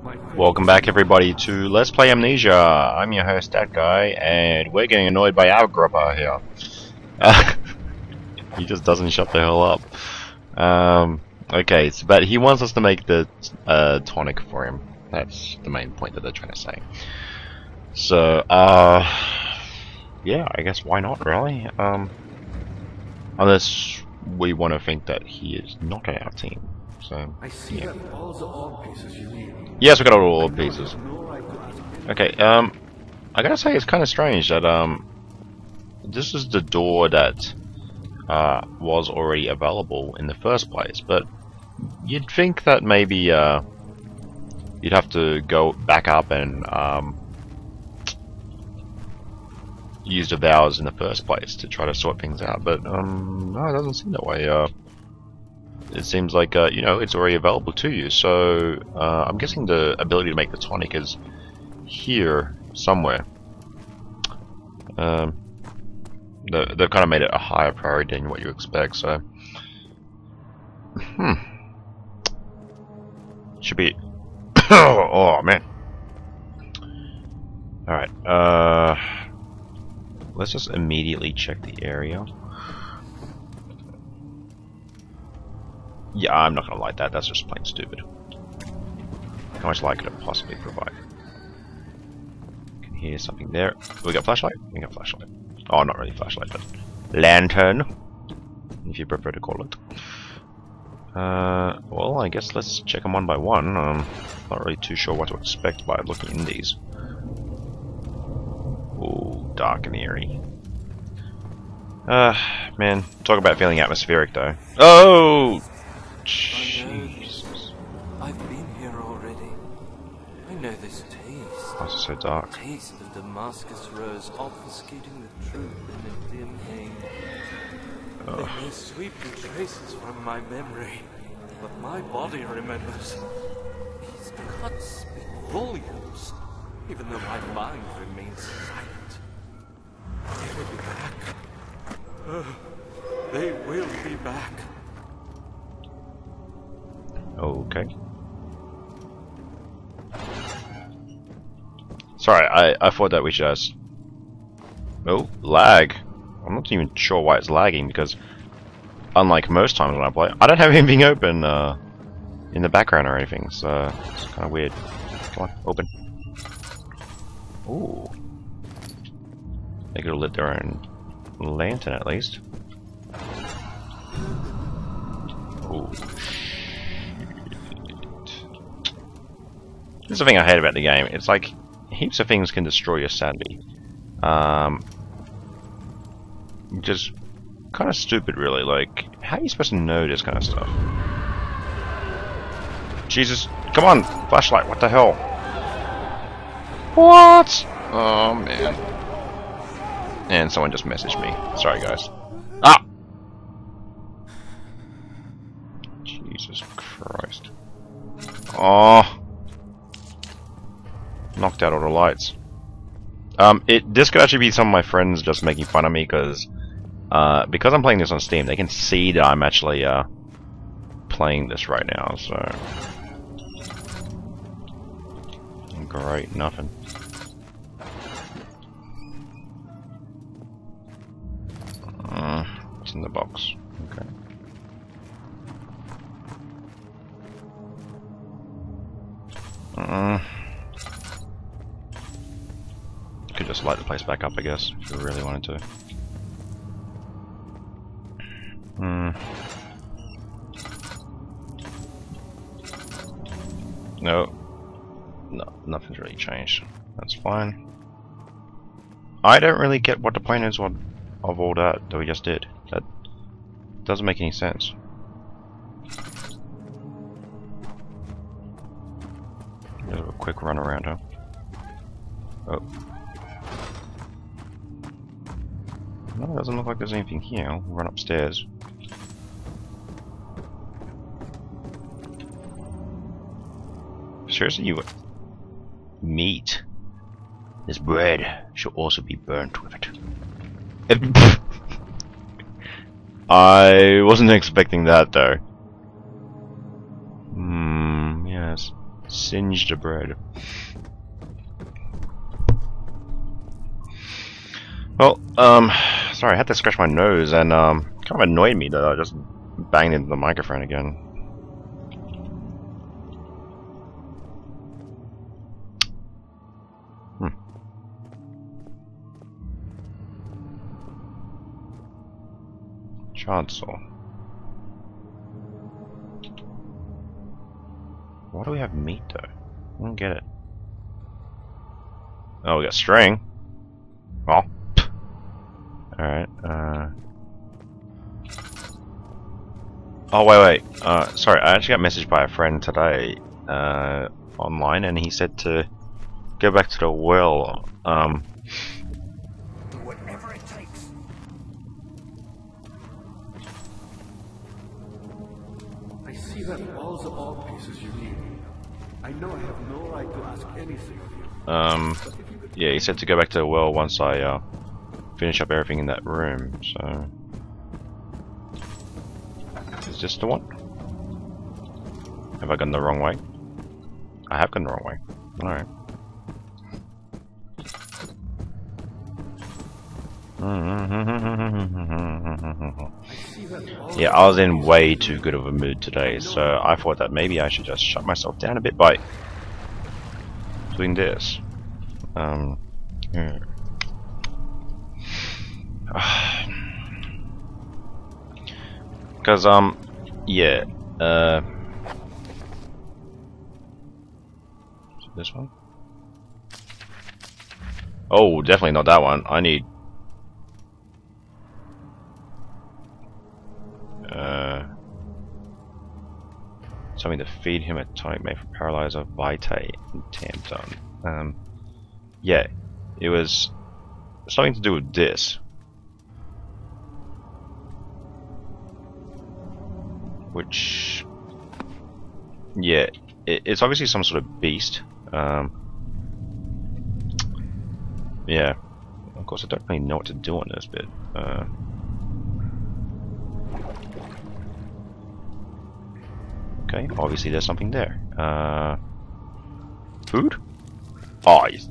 Welcome back everybody to Let's Play Amnesia. I'm your host, that guy, and we're getting annoyed by our grubber here. He just doesn't shut the hell up. Okay, so, but he wants us to make the tonic for him. That's the main point that they're trying to say. So, yeah, I guess why not, really? Unless we want to think that he is not on our team. So, I see that all the orb pieces you need. yes, we got all the orb pieces. Okay, I gotta say it's kind of strange that this is the door that was already available in the first place, but you'd think that maybe you'd have to go back up and use the vows in the first place to try to sort things out, but no, it doesn't seem that way. It seems like you know, it's already available to you, so I'm guessing the ability to make the tonic is here somewhere. They've kind of made it a higher priority than what you expect, so should be oh man. Alright, let's just immediately check the area. Yeah, I'm not gonna like that. That's just plain stupid. How much light could it possibly provide? Can hear something there. We got flashlight? We got flashlight. Oh, not really flashlight, but lantern, if you prefer to call it. Well, I guess let's check them one by one. Not really too sure what to expect by looking in these. Ooh, dark and eerie. Man, talk about feeling atmospheric though. Oh! Jesus. I've been here already. I know this taste. Why is it so dark? The taste of Damascus rose obfuscating the truth in a dim haze. They may sweep the traces from my memory, but my body remembers. These cuts speak volumes, even though my mind remains silent. They will be back. They will be back. Okay. Sorry, I thought that we just... Oh, lag. I'm not even sure why it's lagging, because unlike most times when I play, I don't have anything open in the background or anything, so it's kind of weird. Come on, open. Ooh. They could have lit their own lantern at least. Ooh. This is the thing I hate about the game. It's like heaps of things can destroy your sanity. Just kind of stupid, really. Like, how are you supposed to know this kind of stuff? Jesus, come on, flashlight! What the hell? What? Oh man! And someone just messaged me. Sorry, guys. Ah! Jesus Christ! Oh. Knocked out all the lights. This could actually be some of my friends just making fun of me because I'm playing this on Steam, they can see that I'm actually playing this right now. So great, nothing. What's in the box? Okay. Could just light the place back up, I guess, if we really wanted to. No, nothing's really changed. That's fine. I don't really get what the point is of all that we just did. That doesn't make any sense. Do a quick run around, huh? Oh. No, it doesn't look like there's anything here. We'll run upstairs. Seriously, you... Meat. This bread should also be burnt with it. I wasn't expecting that, though. Yes. Singe the bread. Well, sorry, I had to scratch my nose, and kind of annoyed me that I just banged into the microphone again. Chancel. Why do we have meat though? I don't get it. Oh, we got string. Well, alright, oh, wait. Sorry, I actually got messaged by a friend today, online, and he said to go back to the well, Whatever it takes. I see that all the art pieces you need. I know I have no right to ask anything of you. yeah, he said to go back to the well once I, finish up everything in that room, so... Is this the one? Have I gone the wrong way? I have gone the wrong way. Alright. Yeah, I was in way too good of a mood today, so I thought that maybe I should just shut myself down a bit by doing this. Because, yeah, this one? Oh, definitely not that one. I need something to feed him a tonic made from paralyzer, vitae, and Tamton. Yeah, it was something to do with this. Which, yeah, it's obviously some sort of beast. Yeah, of course I don't really know what to do on this bit. Okay, obviously there's something there. Food? Oh, yes.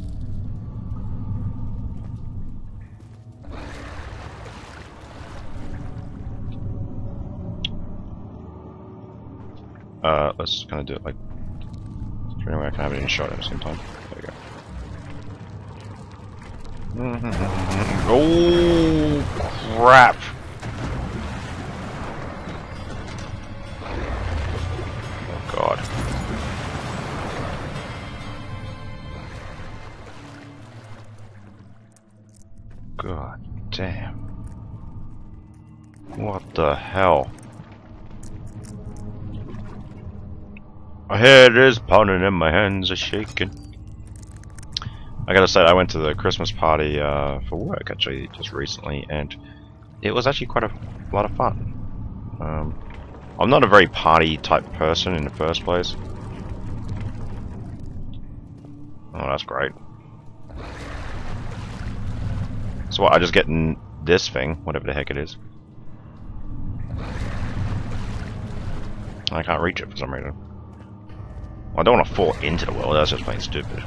Let's kind of do it like... Is there any way I can have it in a shot at the same time? There we go. Oh, crap! Oh, God. God damn. What the hell? My head is pounding and my hands are shaking. I gotta say, I went to the Christmas party for work actually just recently, and it was actually quite a lot of fun. I'm not a very party type person in the first place. Oh, that's great. So what, I just get this thing, whatever the heck it is. I can't reach it for some reason. I don't want to fall into the well, that's just plain stupid.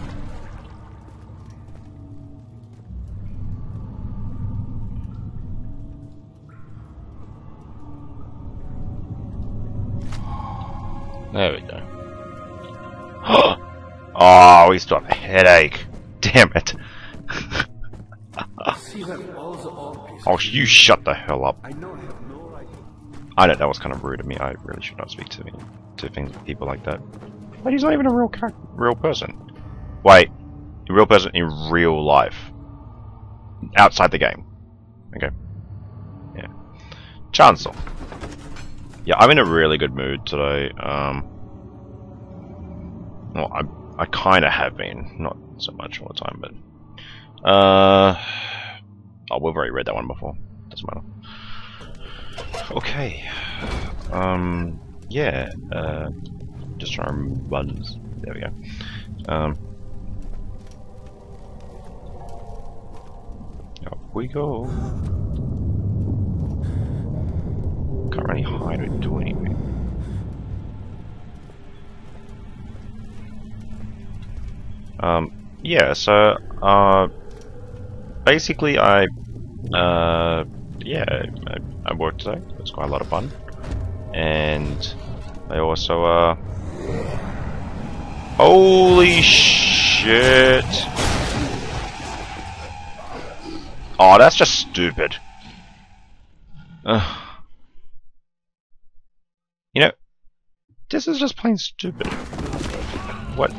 There we go. Oh, we still have a headache. Damn it. Oh, you shut the hell up. I know I have no right. I know that was kind of rude of me. I really should not speak to people like that. But he's not even a real person. Wait, a real person in real life, outside the game. Okay. Yeah. Chancel. Yeah, I'm in a really good mood today. Well, I kind of have been, not so much all the time, but oh, we've already read that one before. Doesn't matter. Okay. Yeah. Just trying to remember buttons. There we go. Up we go. Can't really hide or do anything. Yeah, so, basically yeah, I worked today. It's quite a lot of fun. And I also, holy shit! Oh, that's just stupid. Ugh. You know, this is just plain stupid. What?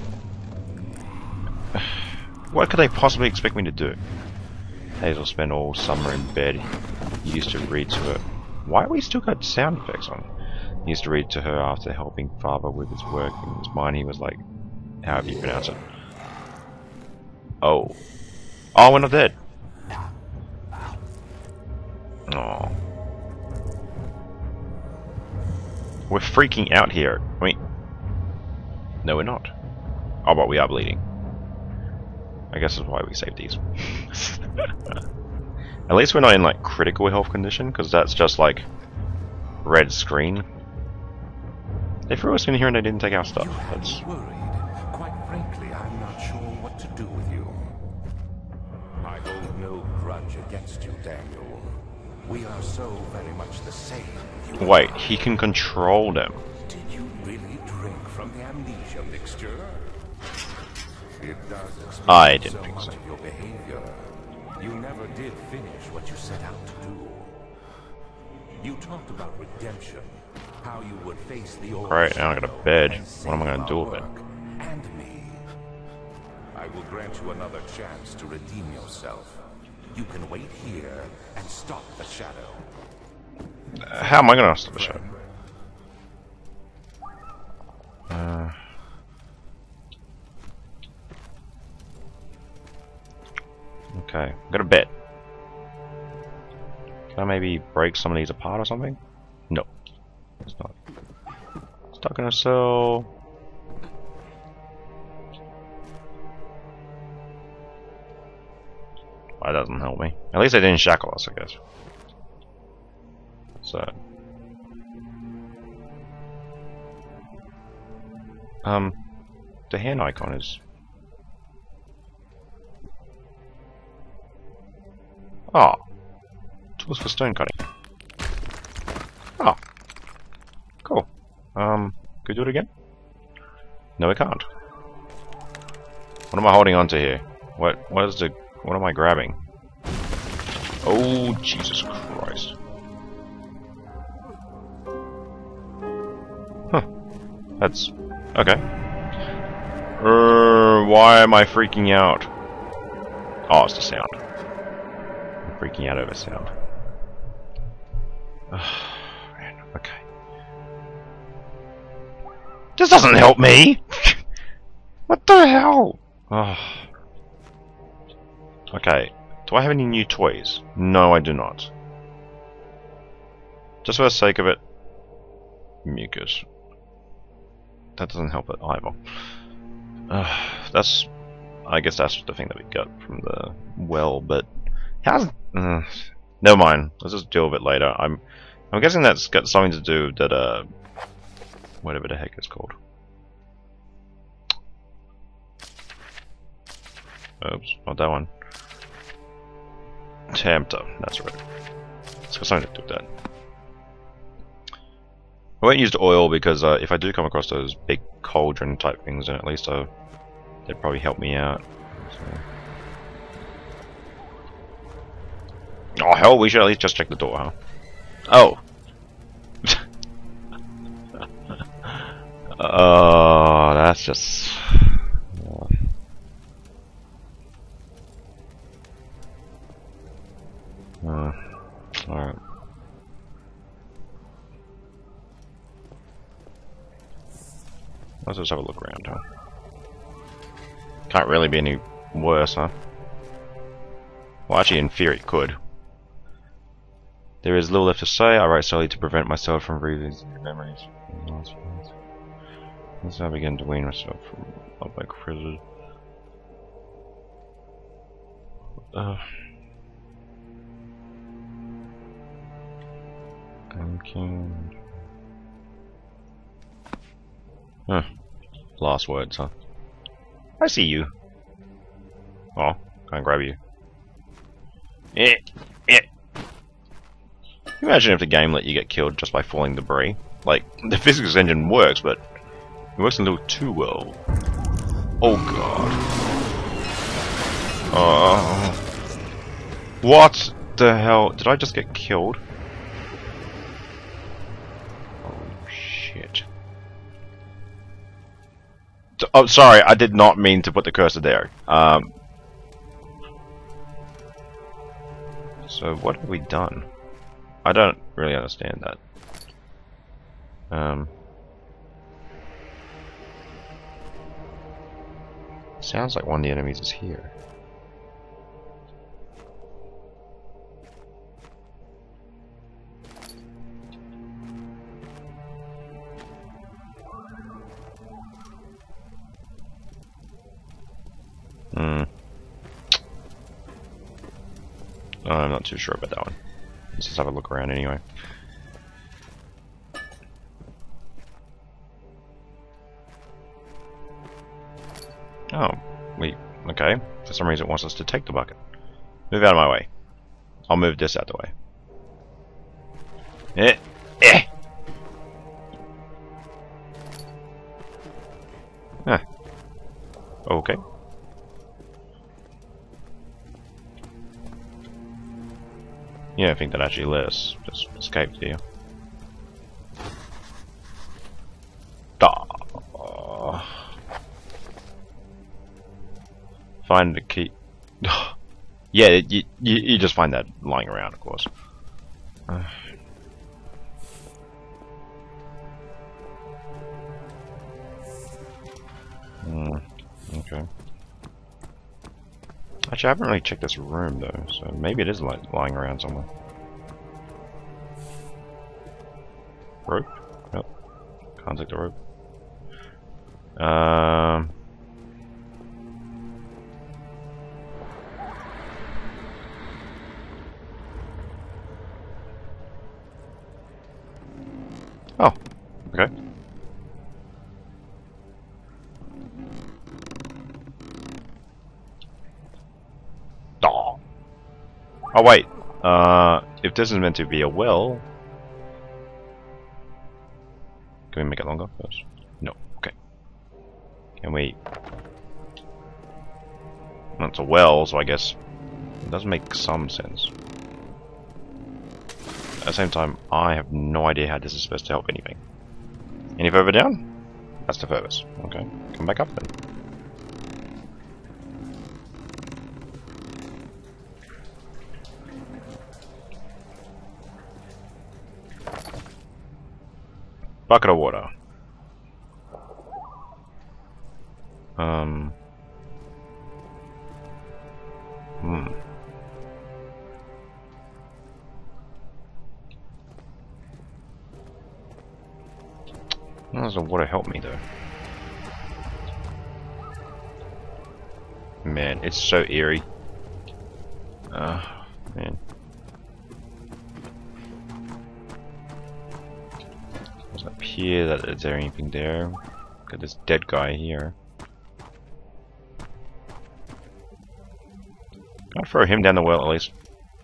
What could they possibly expect me to do? Hazel spent all summer in bed. He used to read to her. Why have we still got sound effects on? He used to read to her after helping father with his work. In his mind, he was like, how do you pronounce it? Oh. Oh, we're not dead. Oh. We're freaking out here. I mean, no, we're not. Oh, but we are bleeding. I guess that's why we saved these. At least we're not in like critical health condition, because that's just like red screen. They threw us in here and they didn't take our stuff. That's worried. Quite frankly, I'm not sure what to do with you. I hold no grudge against you, Daniel. We are so very much the same. wait, he can control them. Did you really drink from the amnesia mixture? It does explain I didn't so think much so. of your behavior. You never did finish what you set out to do. You talked about redemption, how you would face the old Right, now I got a shadow bed. and What am I gonna save do our with it? work and me. I will grant you another chance to redeem yourself. You can wait here and stop the shadow. How am I gonna stop the show? Okay, I've got a bet. Can I maybe break some of these apart or something? No, it's not. It's not gonna sell. That doesn't help me. At least they didn't shackle us, I guess. So, the hand icon is. Oh, tools for stone cutting. Oh, cool. Can we do it again? No, we can't. What am I holding on to here? What am I grabbing? Oh, Jesus Christ. Huh. That's okay. Why am I freaking out? Oh, it's the sound. I'm freaking out over sound. Man, okay. This doesn't help me! What the hell? Oh. Okay. Do I have any new toys? No, I do not. Just for the sake of it, mucus. That doesn't help it either. I guess that's the thing that we got from the well, but how's never mind. Let's just deal with it later. I'm guessing that's got something to do with that whatever the heck it's called. Oops, not that one. Tempter, that's right. It's got something to do with that. I won't use the oil because if I do come across those big cauldron type things, then at least they'd probably help me out. So. Oh hell, we should at least just check the door, huh? Oh. Oh, that's just. Alright. Let's just have a look around, huh? Can't really be any worse, huh? Well, actually, in theory, it could. There is little left to say. I write solely to prevent myself from revisiting memories. Let's now begin to wean myself from public prison. Thinking. Huh. Last words, huh? I see you. Oh, can't grab you. Eh, eh. Imagine if the game let you get killed just by falling debris. Like, the physics engine works, but it works a little too well. Oh god. What the hell? Did I just get killed? Oh shit. Oh, sorry, I did not mean to put the cursor there. So what have we done? I don't really understand that. Sounds like one of the enemies is here. I'm not too sure about that one. Let's just have a look around anyway. Oh, wait, okay. For some reason it wants us to take the bucket. Move out of my way. I'll move this out the way. Huh. Okay. Yeah, I think that actually let us just escape, do you? Find the key. Yeah, you just find that lying around, of course. Okay. Actually, I haven't really checked this room though, so maybe it is like lying around somewhere. Rope? Yep. Can't take the rope. Oh, okay. Oh wait, if this is meant to be a well, can we make it longer first? No, okay. Can we? Well, it's a well, so I guess it does make some sense. At the same time, I have no idea how this is supposed to help anything. Any further down? That's the furthest. Okay, come back up then. Bucket of water. How does the water help me though? Man, it's so eerie. Man. What's up here? Is there anything there? Got this dead guy here. Can I throw him down the well at least?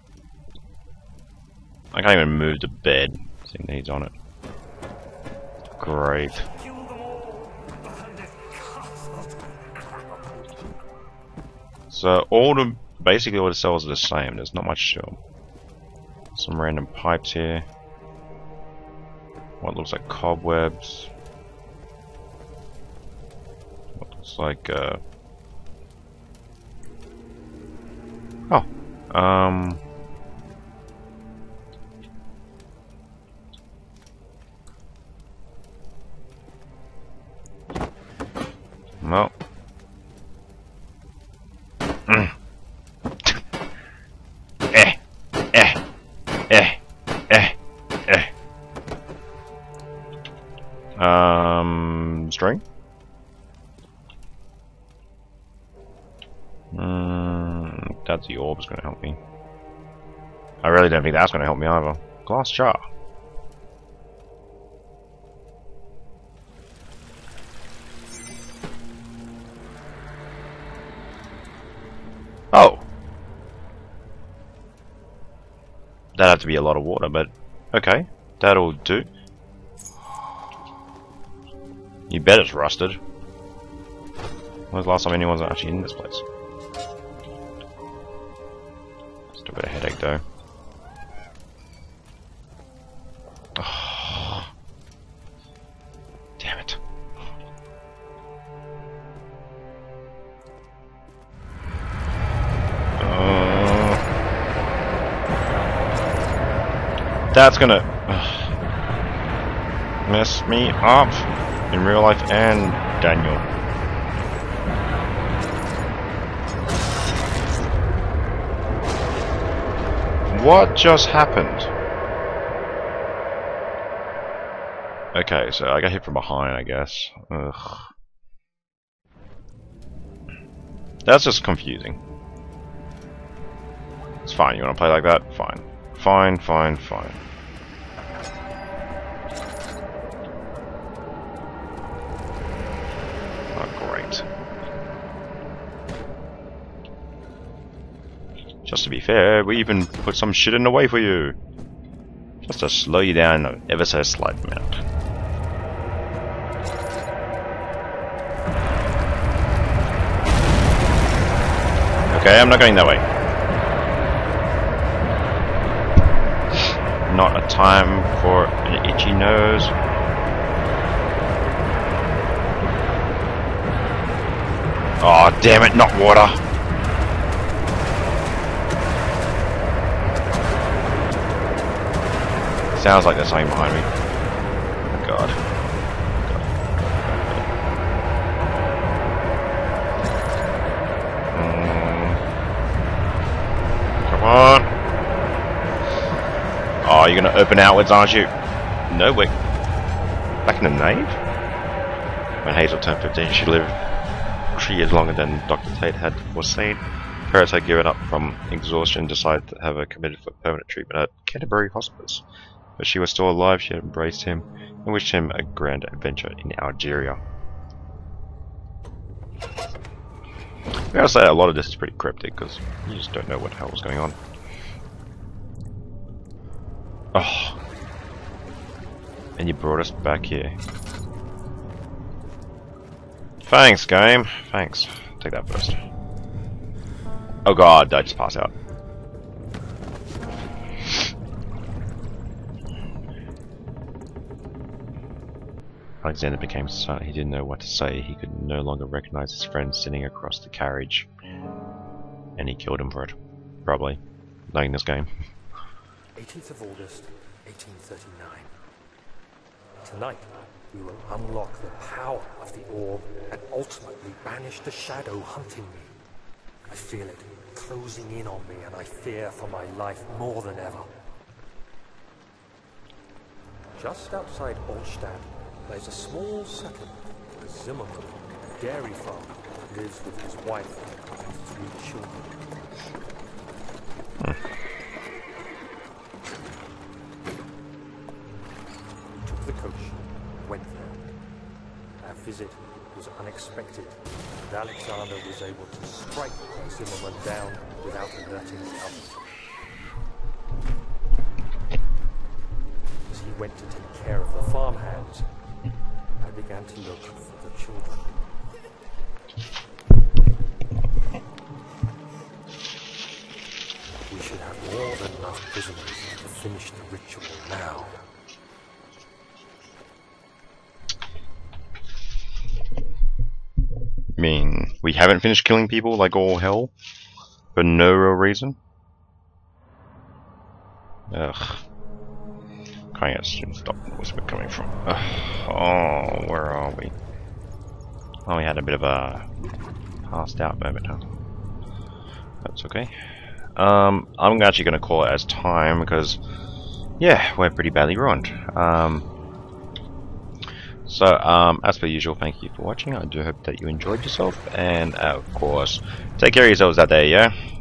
I can't even move the bed, seeing that he's on it. Great. So basically all the cells are the same. There's not much to them. Some random pipes here. What looks like cobwebs. What looks like well. String? That's the orb is going to help me. I really don't think that's going to help me either. Glass jar. Oh! That'd have to be a lot of water, but okay. That'll do. You bet it's rusted. When was the last time anyone was actually in this place? Still got a headache though. Oh, damn it. That's gonna mess me up in real life and Daniel. What just happened? Okay, so I got hit from behind, I guess. Ugh. That's just confusing. It's fine, you wanna play like that? Fine. Fine, fine, fine. Oh, great. Just to be fair, we even put some shit in the way for you. Just to slow you down ever so slight amount. Okay, I'm not going that way. Not a time for an itchy nose. Oh, damn it, not water. Sounds like there's something behind me. Oh, God. Come on. Oh, you're gonna open outwards, aren't you? No, wait. Back in the nave? When Hazel turned 15, she lived 3 years longer than Dr. Tate had foreseen. Parents had given up from exhaustion and decided to have her committed for permanent treatment at Canterbury Hospice. But she was still alive, she had embraced him and wished him a grand adventure in Algeria. I gotta say, a lot of this is pretty cryptic because you just don't know what the hell was going on. Oh. And you brought us back here. Thanks, game. Thanks. Take that first. Oh god, did I just pass out? Alexander became silent. He didn't know what to say. He could no longer recognize his friend sitting across the carriage. And he killed him for it. Probably. Knowing this game. 18th of August, 1839. Tonight, we will unlock the power of the orb and ultimately banish the shadow hunting me. I feel it closing in on me and I fear for my life more than ever. Just outside Olstadt, there's a small settlement where Zimmerman, a dairy farmer, lives with his wife and 3 children. We took the coach, went there. Our visit was unexpected, and Alexander was able to strike Zimmerman down without alerting the others. As he went to take care of the farmhands, I began to look for the children. We should have more than enough prisoners to finish the ritual now. I mean, we haven't finished killing people like all hell? For no real reason? Ugh. Can't get stop. Where's it coming from? Ugh. Oh, where are we? Oh, we had a bit of a passed out moment, huh? That's okay. I'm actually going to call it as time because, yeah, we're pretty badly ruined. As per usual, thank you for watching. I do hope that you enjoyed yourself, and of course, take care of yourselves out there, yeah?